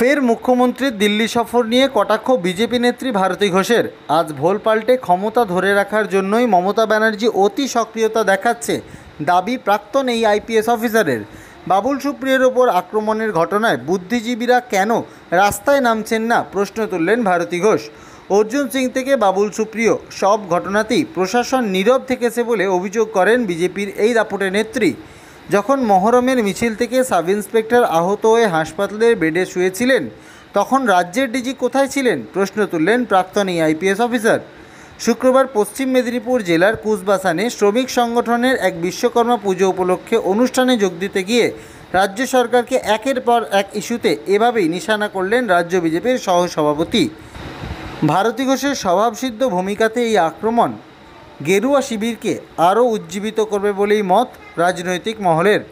ফের মুখ্যমন্ত্রীর দিল্লি সফর নিয়ে কটাক্ষ বিজেপি নেত্রী ভারতী ঘোষের। আজ ভোল পাল্টে ক্ষমতা ধরে রাখার জন্যই মমতা ব্যানার্জি অতি সক্রিয়তা দেখাচ্ছে দাবি প্রাক্তন এই আইপিএস অফিসারের। বাবুল সুপ্রিয়র ওপর আক্রমণের ঘটনায় বুদ্ধিজীবীরা কেন রাস্তায় নামছেন না প্রশ্ন তুললেন ভারতী ঘোষ। অর্জুন সিং থেকে বাবুল সুপ্রিয় সব ঘটনাতেই প্রশাসন নীরব থেকেছে বলে অভিযোগ করেন বিজেপির এই দাপুটে নেত্রী। যখন মহরমের মিছিল থেকে সাব ইন্সপেক্টর আহত হয়ে হাসপাতালের বেডে শুয়েছিলেন তখন রাজ্যের ডিজি কোথায় ছিলেন প্রশ্ন তুললেন প্রাক্তন এই আইপিএস অফিসার। শুক্রবার পশ্চিম মেদিনীপুর জেলার কুচবাসানে শ্রমিক সংগঠনের এক বিশ্বকর্মা পুজো উপলক্ষে অনুষ্ঠানে যোগ দিতে গিয়ে রাজ্য সরকারকে একের পর এক ইস্যুতে এভাবেই নিশানা করলেন রাজ্য বিজেপির সহসভাপতি। ভারতী ঘোষের স্বভাবসিদ্ধ ভূমিকাতে এই আক্রমণ গেরুয়া শিবিরকে আরও উজ্জীবিত করবে বলেই মত রাজনৈতিক মহলের।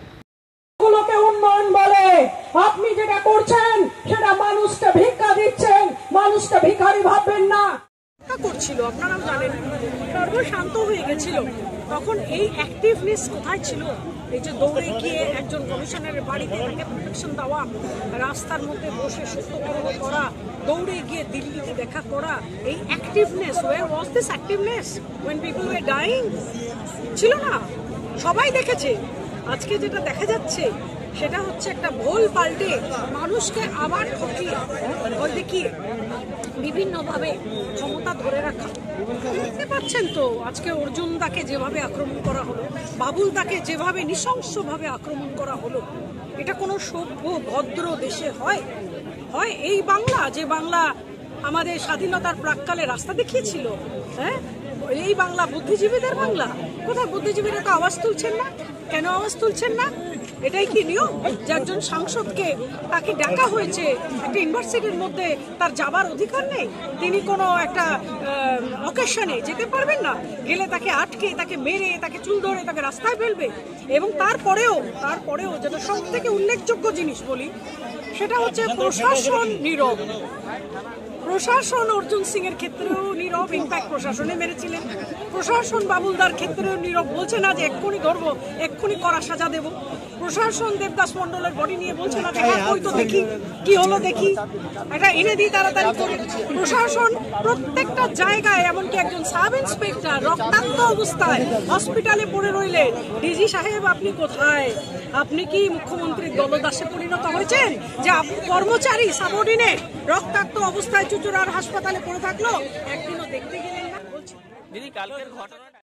উন্নয়ন বলে আপনি যেটা করছেন সেটা মানুষকে ভিক্ষা দিচ্ছেন, মানুষকে ভিখারি ভাববেন না। করছিল আপনারাও জানেন, সর্বশান্ত হয়ে গেছিল। তখন এই অ্যাক্টিভনেস কোথায় ছিল? এই যে দৌড়ে গিয়ে একজন কমিশনারের বাড়িতে তাকে প্রোটেকশন দেওয়া, রাস্তার মধ্যে বসে সত্যকর্ম করা, দৌড়ে গিয়ে দিল্লিতে দেখা করা, এই activeness, where was this activeness when people were dying? ছিল না, সবাই দেখেছে। আজকে যেটা দেখা যাচ্ছে সেটা হচ্ছে একটা ভোল পাল্টে মানুষকে আবার ঠকিয়ে ভয় দেখিয়ে বিভিন্নভাবে ক্ষমতা ধরে রাখা। দেখতে পাচ্ছেন তো আজকে অর্জুন দাকে যেভাবে আক্রমণ করা হলো, বাবুল দাকে যেভাবে নৃশংসভাবে আক্রমণ করা হলো, এটা কোনো সভ্য ভদ্র দেশে হয়? এই বাংলা, যে বাংলা আমাদের স্বাধীনতার প্রাক্কালে রাস্তা দেখিয়েছিল, হ্যাঁ, এই বাংলা বুদ্ধিজীবীদের বাংলা? কোথায় বুদ্ধিজীবীরা তো আওয়াজ তুলছেন না? কেন আওয়াজ তুলছেন না? এটাই কি নিয়ম যে একজন সাংসদকে তাকে ডাকা হয়েছে একটা ইউনিভার্সিটির মধ্যে, তার যাবার অধিকার নেই? তিনি কোনো একটা অকেশনে যেতে পারবেন না, গেলে তাকে আটকে, তাকে মেরে, তাকে চুল ধরে তাকে রাস্তায় ফেলবে? এবং তারপরেও যেটা সব থেকে উল্লেখযোগ্য জিনিস বলি, সেটা হচ্ছে প্রশাসন নীরব। প্রশাসন অর্জুন সিং এর ক্ষেত্রেও নীরব, ইনফ্যাক্ট প্রশাসনে মেরেছিলেন। প্রশাসন বাবুলদার ক্ষেত্রেও নীরব, বলছে না যে এক্ষুনি ধরবো, এক্ষুনি কড়া সাজা দেব। প্রশাসন দেবদাস মন্ডলের বডি নিয়ে বলছে না দেখা ওই তো দেখি কি হলো, দেখি এটা এনে দিই তাড়াতাড়ি করে। প্রশাসন প্রত্যেকটা জায়গায়, এমনকি একজন সাব ইন্সপেক্টর রক্তাক্ত অবস্থায় হসপিটালে পড়ে রইলেন। ডিজি সাহেব আপনি কোথায়? আপনি কি মুখ্যমন্ত্রীর দলদাসে পরিণত হয়েছেন যে কর্মচারী সাবঅর্ডিনেট রক্তাক্ত অবস্থায় চুচুড়ার হাসপাতালে পড়ে থাকলো, একদিনও দেখতে গেলেন না? বলছি দিদি কালকের ঘটনা।